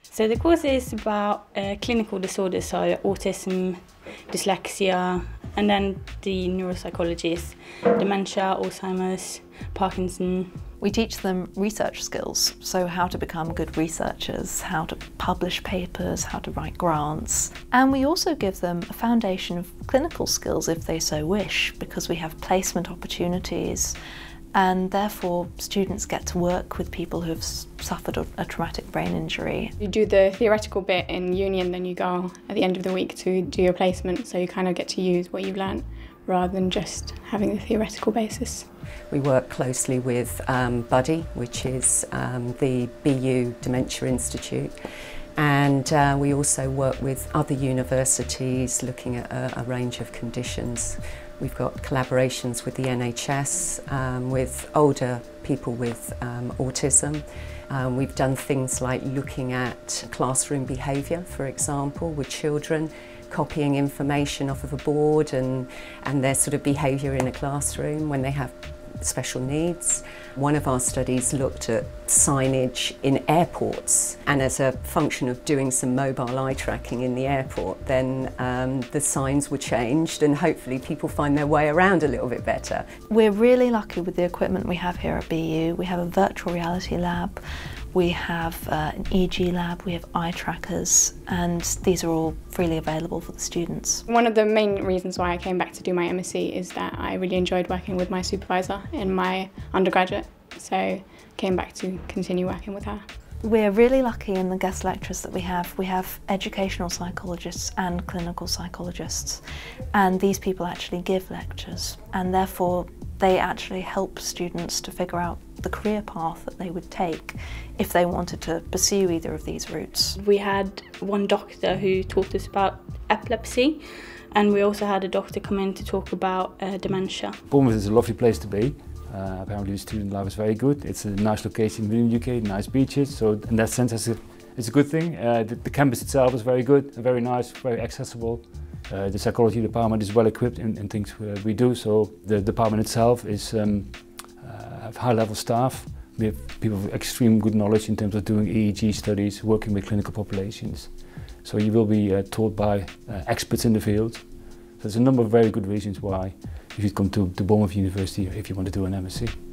So the course is about clinical disorders, so autism, dyslexia, and then the neuropsychology is dementia, Alzheimer's, Parkinson. We teach them research skills, so how to become good researchers, how to publish papers, how to write grants. And we also give them a foundation of clinical skills if they so wish, because we have placement opportunities, and therefore students get to work with people who have suffered a traumatic brain injury. You do the theoretical bit in uni and then you go at the end of the week to do your placement, so you kind of get to use what you've learnt rather than just having the theoretical basis. We work closely with Buddy, which is the BU Dementia Institute, and we also work with other universities looking at a range of conditions. We've got collaborations with the NHS, with older people with autism. We've done things like looking at classroom behaviour, for example, with children, copying information off of a board and their sort of behaviour in a classroom when they have special needs. One of our studies looked at signage in airports, and as a function of doing some mobile eye tracking in the airport, then the signs were changed and hopefully people find their way around a little bit better. We're really lucky with the equipment we have here at BU. We have a virtual reality lab, we have an EEG lab, we have eye trackers, and these are all freely available for the students. One of the main reasons why I came back to do my MSc is that I really enjoyed working with my supervisor in my undergraduate, so came back to continue working with her. We're really lucky in the guest lecturers that we have. We have educational psychologists and clinical psychologists, and these people actually give lectures, and therefore they actually help students to figure out the career path that they would take if they wanted to pursue either of these routes. We had one doctor who taught us about epilepsy, and we also had a doctor come in to talk about dementia. Bournemouth is a lovely place to be. Apparently the student life is very good. It's a nice location in the UK, nice beaches, so in that sense it's a good thing. The campus itself is very good, very nice, very accessible. The psychology department is well equipped in things we do, so the department itself is have high level staff. We have people with extreme good knowledge in terms of doing EEG studies, working with clinical populations. So you will be taught by experts in the field. So there's a number of very good reasons why you should come to Bournemouth University if you want to do an MSc.